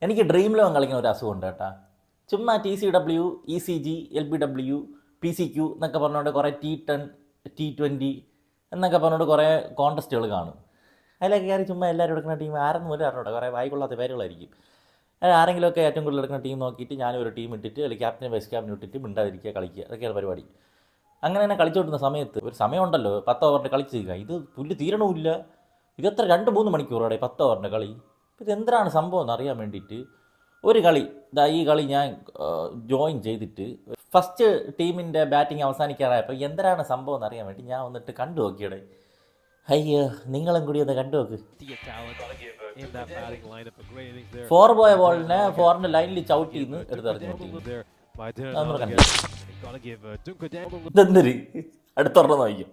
എനിക്ക് dream eleven കളിക്കുന്ന ഒരു അസുഖമുണ്ട് കേട്ടാ. ചുമ്മാ TCW, ECG, LBW, PCQ എന്നൊക്കെ പറഞ്ഞുകൊണ്ട് കുറേ T10, T20 എന്നൊക്കെ പറഞ്ഞുകൊണ്ട് കുറേ കോൺടെസ്റ്റുകൾ കാണും. അതിലൊക്കെ കയറി ചുമ്മാ എല്ലാവരും എടുക്കുന്ന ടീം ആരെന്ന് പോലും അറിഞ്ഞൂടാ, കുറേ വായിക്കൊള്ളാത്ത പേരുകളായിരിക്കും. ആരെങ്കിലുമൊക്കെ ഏറ്റവും കൂടുതൽ എടുക്കുന്ന ടീം നോക്കിയിട്ട് ഞാനൊരു ടീം ഇട്ടിട്ട് അല്ലെങ്കിൽ ക്യാപ്റ്റനെ വൈസ് ക്യാപ്റ്റൻ ഇട്ടിട്ട് മിണ്ടാതിരിക്കുക, കളിക്കുക, അതൊക്കെയാണ് പരിപാടി. അങ്ങനെ തന്നെ കളിച്ചുകൊണ്ടിരുന്ന സമയത്ത് ഒരു സമയമുണ്ടല്ലോ 10 ഓവറിൻ്റെ കളിച്ച് നിൽക്കുക. ഇത് പുല്ല് തീരണമില്ല. ഇതെത്ര 2-3 മണിക്കൂറോടെ 10 ഓവറിൻ്റെ കളി. ഇതെന്താണ് സംഭവം എന്നറിയാൻ വേണ്ടിയിട്ട് ഒരു കളി ഈ കളി ഞാൻ ജോയിൻ ചെയ്തിട്ട് ഫസ്റ്റ് ടീമിൻ്റെ ബാറ്റിംഗ് അവസാനിക്കാറായപ്പോൾ എന്തിനാണ് സംഭവം എന്നറിയാൻ വേണ്ടി ഞാൻ വന്നിട്ട് കണ്ടു നോക്കിയുടെ. അയ്യോ, നിങ്ങളും കൂടി ഒന്ന് കണ്ടു നോക്ക്. 4 പോയ ബോളിനെ 4ന്റെ ലൈനിൽ ചവിട്ടിന്ന് എടുത്തെറിഞ്ഞു. ഇതെന്തൊരു അടുത്തുറന്ന് നോക്കും.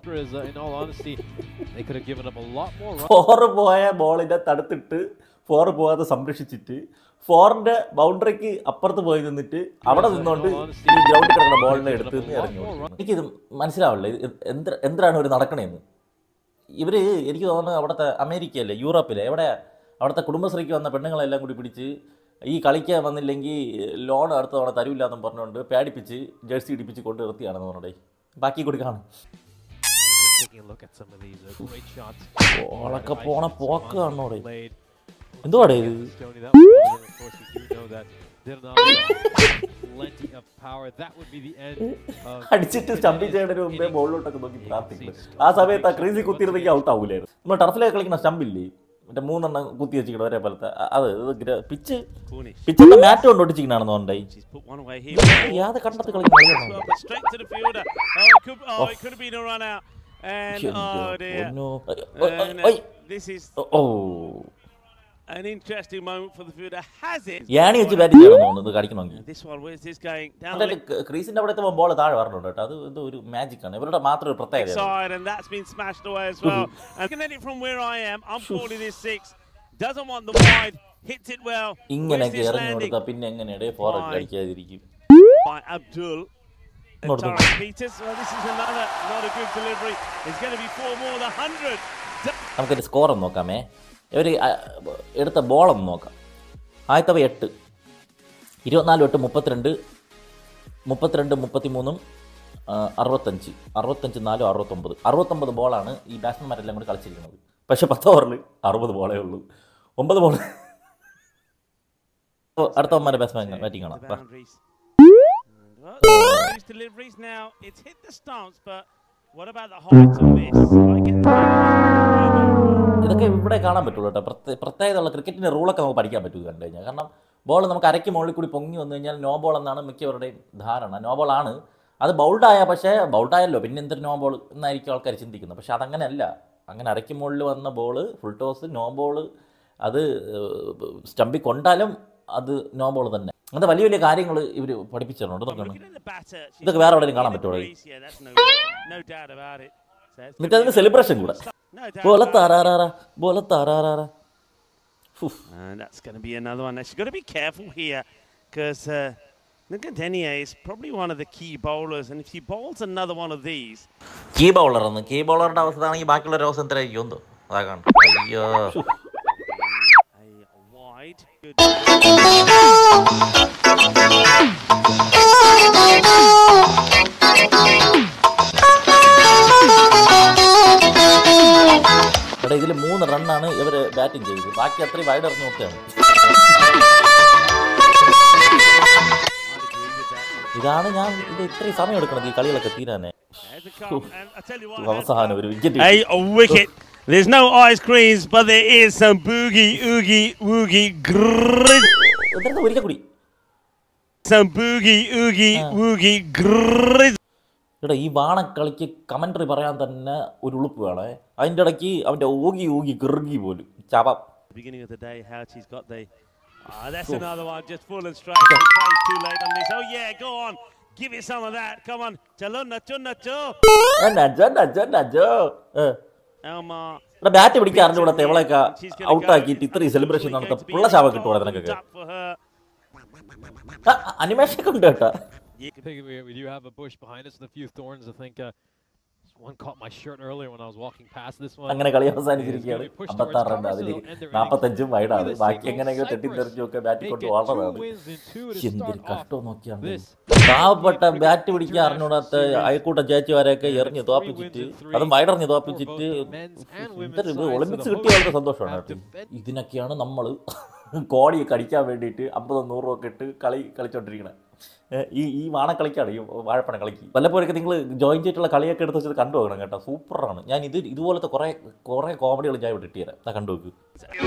4 പോയ ബോളിനെ തടുത്തിട്ട് 4 പോകാതെ സംരക്ഷിച്ചിട്ട് 4ന്റെ ബൗണ്ടറിക്ക് അപ്പുറത്ത് പോയി നിന്നിട്ട് അവിടെ നിന്നുകൊണ്ട് ഈ ഗ്രൗണ്ടിൽ കിടക്കുന്ന ബോളിനെ എടുത്ത് ഇറങ്ങി. എനിക്കിത് മനസ്സിലാവില്ല, എന്തിനാണ് ഇവർ നടക്കണേന്ന്. ഇവർ എനിക്ക് തോന്നുന്നത് അവിടുത്തെ അമേരിക്കയല്ലേ, യൂറോപ്പിലെ എവിടെ, അവിടുത്തെ കുടുംബശ്രീക്ക് വന്ന പെണ്ണുങ്ങളെല്ലാം കൂടി പിടിച്ച് ഈ കളിക്കാൻ വന്നില്ലെങ്കിൽ ലോൺ അടുത്ത തവണ തരൂല്ല എന്നും പറഞ്ഞുകൊണ്ട് പേടിപ്പിച്ച് ജേഴ്സി ഇടിപ്പിച്ച് കൊണ്ട് നിർത്തിയാണെന്ന് പറഞ്ഞേ. ബാക്കി കൂടി കാണും. ഓളൊക്കെ പോണ പോക്ക് കാണണോടെ. എന്തുവാടേ ഇത്? അടിച്ചിട്ട് സ്റ്റംപിൽ ചെയ്യുന്നതിന് മുമ്പേ ബോളിലോട്ടൊക്കെ നോക്കി പ്രാർത്ഥിക്കും. ആ സമയത്ത് ആ ക്രീസിൽ കുത്തിയിരുന്നെങ്കിൽ ഔട്ട് ആവൂലായിരുന്നു. നമ്മൾ ടർഫിലേക്ക് കളിക്കുന്ന സ്റ്റമ്പില്ലേ, മറ്റേ 3 കുത്തി വെച്ചിരിക്കണം ഒരേ പോലത്തെ, അത് പിച്ചിന്റെ മാറ്റ് കൊണ്ട് ഒട്ടിച്ചിരിക്കണാണെന്ന് പറഞ്ഞായി. യാതെ കണ്ടത്ത് കളിക്കുന്ന യാണി വെച്ച് ബാറ്റിംഗ് ചെയ്യണം തോന്നുന്നത് കളിക്കണമെങ്കിൽ. ക്രീസിന്റെ അവിടെ എത്തുമ്പോൾ ബോൾ താഴെ വരണുണ്ട് കേട്ടോ. അത് എന്തോ ഒരു മാജിക് ആണ്, ഇവരുടെ മാത്രം ഒരു പ്രത്യേകത. ഇങ്ങനെയൊക്കെ ഇറങ്ങി കൊടുത്താൽ പിന്നെ എങ്ങനെയാണ് ഫോറസ്റ്റ് കളിക്കാതിരിക്കും. നമുക്കൊരു സ്കോർ ഒന്ന് നോക്കാമേ. ഇവർ എടുത്ത ബോളൊന്ന് നോക്കാം. ആദ്യത്തെ 8, 24-8 32, 32-33, 65, 65-4, 69. 69 ബോളാണ് ഈ ബാറ്റ്സ്മാൻമാരെല്ലാം കൂടി കളിച്ചിരിക്കുന്നത്. പക്ഷെ 10 ഓവറിൽ 60 ബോളേ ഉള്ളൂ. 9 ബോൾ അടുത്ത 9 ബാറ്റ്സ്മാൻ ബാറ്റിംഗ് കാണാം. ഇതൊക്കെ ഇവിടെ കാണാൻ പറ്റുള്ളൂ കേട്ടോ. പ്രത്യേകതയുള്ള ക്രിക്കറ്റിൻ്റെ റൂളൊക്കെ നമുക്ക് പഠിക്കാൻ പറ്റും കണ്ടു കഴിഞ്ഞാൽ. കാരണം ബോൾ നമുക്ക് അരയ്ക്ക് മുകളിൽ കൂടി പൊങ്ങി വന്നു കഴിഞ്ഞാൽ നോ ബോൾ എന്നാണ് മിക്കവരുടെയും ധാരണ. നോ ബോളാണ് അത്. ബൗൾഡായ പക്ഷേ ബൗൾഡായല്ലോ പിന്നെ എന്തൊരു നോ ബോൾ എന്നായിരിക്കും ആൾക്കാർ ചിന്തിക്കുന്നത്. പക്ഷെ അതങ്ങനെയല്ല. അങ്ങനെ അരയ്ക്ക് മുകളിൽ വന്ന ball full toss no ball. അത് സ്റ്റമ്പിൽ കൊണ്ടാലും അത് നോ ബോൾ തന്നെ. അങ്ങനത്തെ വലിയ വലിയ കാര്യങ്ങൾ ഇവർ പഠിപ്പിച്ചിട്ടുണ്ട്. ഇതൊക്കെ വേറെ എവിടെയും കാണാൻ പറ്റുള്ളൂ. എന്നിട്ട് അതിന് സെലിബ്രേഷൻ കൂടെ. That's going to be another one. She's got to be careful here because Nketiah is probably one of the key bowlers, and if she bowls another one of these, key bowler ആണ്. Key ബൗളറിന്റെ അവസ്ഥ ആണെങ്കിൽ ബാക്കിയുള്ള അവസ്ഥ എന്തരായിരിക്കും എന്തോ. അതാ കാണും. അയ്യോ, wide. എടാ, ഇതിൽ 3 റണ്ണാണ് ഇവർ ബാറ്റിംഗ് ചെയ്തത്. ബാക്കി അത്രയും വൈഡ് എറിഞ്ഞു കൊടുത്താണ്. ഇതാണ് ഞാൻ ഇത് ഇത്രയും സമയം എടുക്കണത് ഈ കളികളൊക്കെ തീരാനേ. അവസാനം ഒരു wicket. There's no ice creams, but there is some boogie, oogie, woogie, grrrr. ഒരിക്കൽ കൂടി. Some boogie, oogie, woogie, grrrr. എടാ, ഈ വാണക്കളിക്ക് കമന്ററി പറയാൻ തന്നെ ഒരു ഉളുപ്പ് വേണേ. അതിൻ്റെ ഇടയ്ക്ക് അവൻ്റെ ഊകി ഊകി കിറുകി പോലും ചാപാം. Beginning of the day, how she's got the. That's another one, just full and straight. Plays too late on this. Oh yeah, go on, give it some of that. Come on, chalo nacho nacho. നജോ. Bat പിടിക്കാൻ അറിഞ്ഞുകൂടാത്ത എവളൊക്കെ ഔട്ടാക്കിയിട്ട് ഇത്രയും celebration നടത്താം. പിള്ള ശാപം കിട്ടുവാണ് നിനക്കൊക്കെ. Animation ഒക്കെ ഉണ്ട് കേട്ടോ. We do have a bush behind us and a few thorns. I think One caught my shirt earlier when I was walking past this one. അങ്ങനെ കളി അവസാനിച്ചിരിക്കുകയാണ്. 56 റൺ, അതിൽ 45 വൈഡാണ്. ബാക്കി എങ്ങനെയൊക്കെ തെറ്റിത്തെറിച്ചൊക്കെ ബാറ്റ് കൊണ്ട് വളർന്നതാണ്. എന്തൊരു കഷ്ടം നോക്കിയാണ്. പാവപ്പെട്ട ബാറ്റ് പിടിക്കാൻ അറിഞ്ഞൂടാത്ത അയൽക്കൂട്ടം ചേച്ചിമാരെയൊക്കെ എറിഞ്ഞ് തോപ്പിച്ചിട്ട്, അതും വൈഡറിഞ്ഞ് തോപ്പിച്ചിട്ട് ഒളിമ്പിക്സ് കിട്ടിയ വളരെ സന്തോഷമാണ് കേട്ടോ. ഇതിനൊക്കെയാണ് നമ്മൾ കോടിയൊക്കെ അടിക്കാൻ വേണ്ടിയിട്ട് 50-100 ഒക്കെ ഇട്ട് കളിച്ചോണ്ടിരിക്കണേ. ഈ വാണക്കളിക്കാണ്, ഈ വാഴപ്പണ കളിക്ക്. വല്ലപ്പോഴൊക്കെ നിങ്ങൾ ജോയിൻ ചെയ്തിട്ടുള്ള കളിയൊക്കെ എടുത്ത് വെച്ചത് കണ്ടു നോക്കണം കേട്ടോ. സൂപ്പറാണ്. ഞാൻ ഇതുപോലത്തെ കുറേ കോമഡികൾ ഞാൻ ഇവിടെ ഇട്ടുതരാം. ഞാൻ കണ്ടു നോക്ക്.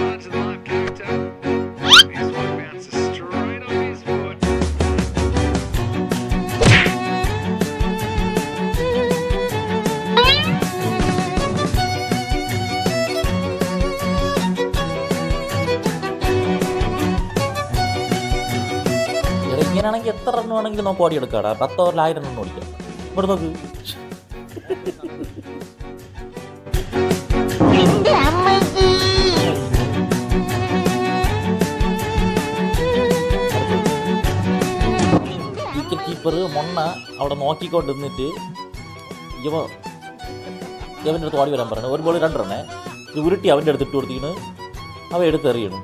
ഇങ്ങനെയാണെങ്കിൽ എത്ര റൺ വേണമെങ്കിലും നമുക്ക് ഓടിയെടുക്കാം. 10 ഓവറിൽ 1000 റൺ ഓടിക്കാം. ഇവിടെ നോക്ക്. വിക്കറ്റ് കീപ്പർ മൊണ്ണ അവിടെ നോക്കിക്കൊണ്ട് നിന്നിട്ട് ഇവൻ്റെ അടുത്ത് ഓടി വരാൻ പറയണേ. ഒരു ബോൾ 2 റണ്ണേ. ഇത് ഉരുട്ടി അവൻ്റെ അടുത്ത് ഇട്ട് കൊടുത്തിട്ട് അവ എടുത്തെറിയണം.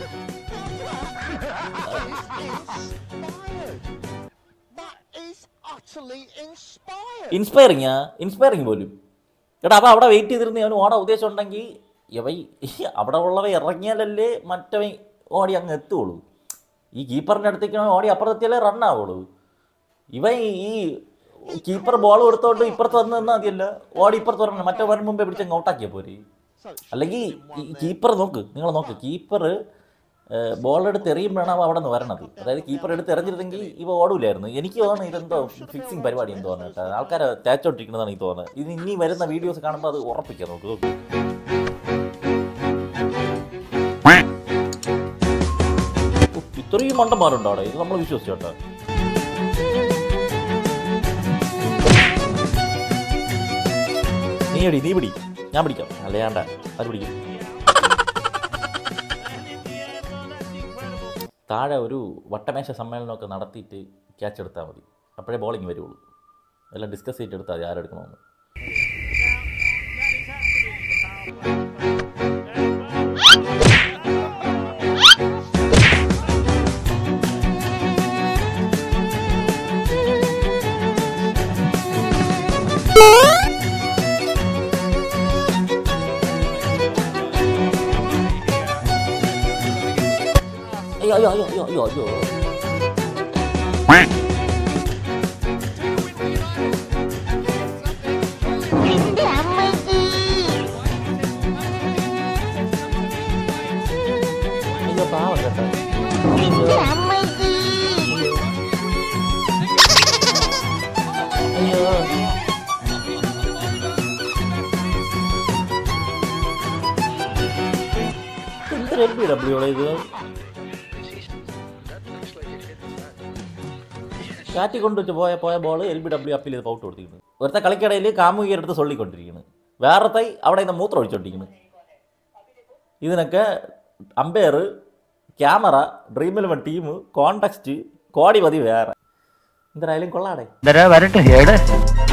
ഇൻസ്പയറിങ് പോലും എടാ. അവ അവിടെ വെയിറ്റ് ചെയ്തിരുന്ന അവന് ഓടാൻ ഉദ്ദേശം ഉണ്ടെങ്കിൽ അവിടെ ഉള്ളവ ഇറങ്ങിയാലല്ലേ മറ്റവൻ ഓടി അങ്ങ് എത്തുള്ളൂ. ഈ കീപ്പറിൻ്റെ അടുത്തേക്കാണ് ഓടി അപ്പുറത്തെത്തിയാലേ റണ്ണാവുള്ളൂ. ഈ കീപ്പർ ബോൾ കൊടുത്തോണ്ട് ഇപ്പുറത്ത് വന്ന് നിന്നാൽ മതിയല്ല, ഓടി ഇപ്പുറത്ത് വരണം. മറ്റേ വരും മുമ്പേ പിടിച്ചങ്ങ് ഔട്ടാക്കിയാൽ പോരെ. അല്ലെങ്കിൽ കീപ്പർ നിങ്ങൾ നോക്ക്, കീപ്പർ ബോൾ എടുത്ത് എറിയുമ്പോഴാണ് അവ അവിടെ നിന്ന് വരണത്. അതായത് കീപ്പർ എടുത്ത് എറിഞ്ഞിരുന്നെങ്കിൽ ഇവ ഓടൂലായിരുന്നു. എനിക്ക് തോന്നുന്നു ഇതെന്തോ ഫിക്സിങ് പരിപാടി എന്ന് തോന്നുന്നു കേട്ടോ. ആൾക്കാരെ തേച്ചോണ്ടിരിക്കുന്നതാണ് എനിക്ക് തോന്നുന്നത്. ഇത് ഇനി വരുന്ന വീഡിയോസ് കാണുമ്പോൾ അത് ഉറപ്പിക്കാം. നോക്ക് ഇത്രയും മണ്ടന്മാരുണ്ടോ അവിടെ? ഇത് നമ്മൾ വിശ്വസിച്ചു കേട്ടോ. നീ പിടി, ഞാൻ പിടിക്കാം. അല്ലയാണ്ട അത് പിടിക്കും. താഴെ ഒരു വട്ടമേശ സമ്മേളനമൊക്കെ നടത്തിയിട്ട് ക്യാച്ച് എടുത്താൽ മതി. അപ്പോഴേ ബോളിങ് വരുള്ളൂ. എല്ലാം ഡിസ്കസ് ചെയ്തിട്ട് എടുത്താൽ മതി ആരെടുക്കണമെന്ന്. അയ്യോ പാവം കേട്ടോ. അയ്യോ എന്തൊരു LBW ഇത്. കാറ്റി കൊണ്ടുവച്ച് പോയ ബോൾ LBW അപ്പീൽ ചെയ്ത് ഔട്ട് കൊടുത്തിരിക്കുന്നു. ഒരുത്ത കളിക്കിടയിൽ കാമുകിയെടുത്ത് സൊള്ളിക്കൊണ്ടിരിക്കുന്നു. വേറത്തെ അവിടെ നിന്ന് മൂത്രം ഒഴിച്ചോണ്ടിരിക്കുന്നു. ഇതിനൊക്കെ umpire, camera, Dream11 team, context, കോടി മതി വേറെ. എന്തായാലും കൊള്ളാടെ.